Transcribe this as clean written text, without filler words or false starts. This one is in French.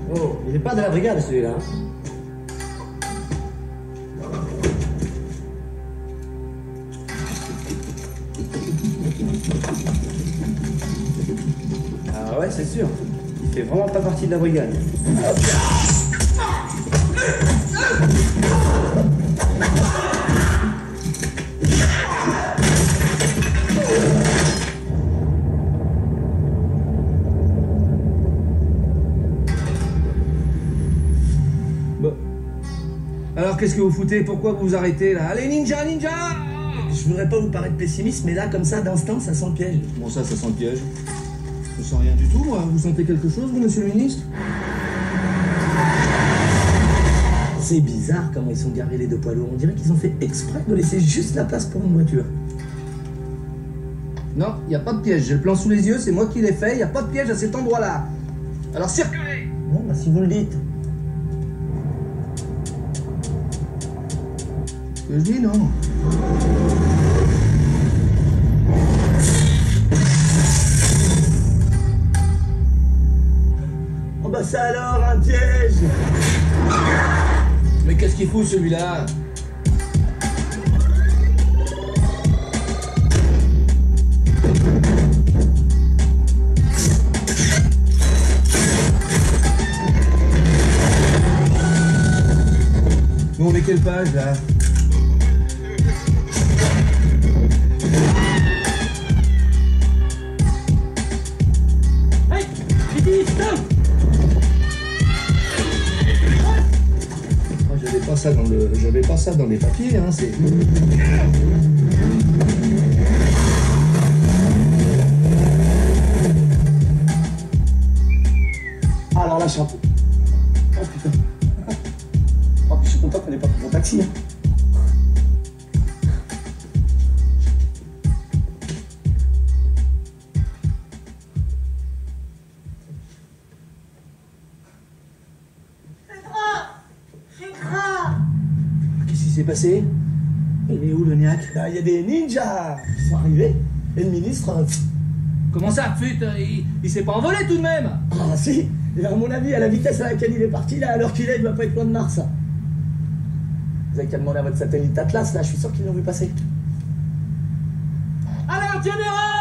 Oh, il est pas de la brigade celui-là. Ah ouais, c'est sûr. Il fait vraiment pas partie de la brigade. Bon. Alors qu'est-ce que vous foutez? Pourquoi vous vous arrêtez là? Allez, ninja, ninja! Je voudrais pas vous paraître pessimiste, mais là, comme ça, d'instinct, ça sent le piège. Bon, ça sent le piège. Je sens rien du tout, moi. Vous sentez quelque chose, vous, monsieur le ministre? C'est bizarre comment ils sont garés les deux poids lourds. On dirait qu'ils ont fait exprès de laisser juste la place pour une voiture. Non, il n'y a pas de piège. J'ai le plan sous les yeux, c'est moi qui l'ai fait. Il n'y a pas de piège à cet endroit-là. Alors circulez! Bon, bah si vous le dites. Ce que je dis, non. Oh bah ça alors, un piège! Mais qu'est-ce qu'il fout celui-là? Nous on est quelle page là? Hey! J'ai dit stop! Moi j'avais pas ça dans les papiers, hein, c'est... Alors là, chapeau. Oh putain. Oh, puis je suis content qu'on ait pas pris mon taxi. Hein. Qu'est-ce qui s'est passé? Il est où le niaque? Il y a des ninjas qui sont arrivés. Et le ministre... Comment ça, pute? Il s'est pas envolé tout de même? Ah si. Et à mon avis, à la vitesse à laquelle il est parti, là, à l'heure qu'il est, il va pas être loin de Mars. Vous avez qu'à demander à votre satellite Atlas, là, je suis sûr qu'ils l'ont vu passer. Alerte générale!